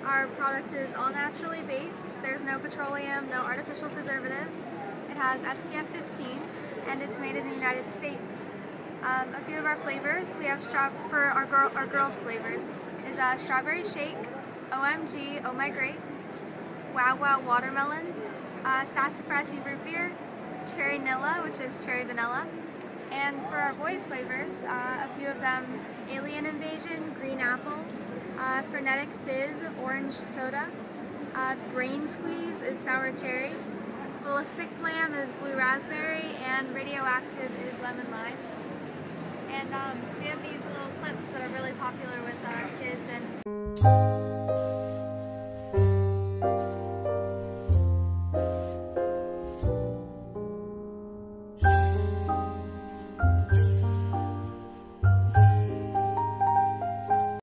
Our product is all naturally based. There's no petroleum, no artificial preservatives. It has SPF 15 and it's made in the United States. A few of our flavors, we have for our girls flavors, is strawberry shake, OMG, Oh My Grape, Wow Wow Watermelon, Sassafrasy Root Beer, Cherry Nilla, which is cherry vanilla. And for our boys flavors, a few of them, Alien Invasion, Green Apple, Frenetic Fizz, Orange Soda, Brain Squeeze is Sour Cherry, Ballistic Blam is Blue Raspberry, and Radioactive is Lemon Lime. And we have these little clips that are really popular with our kids. And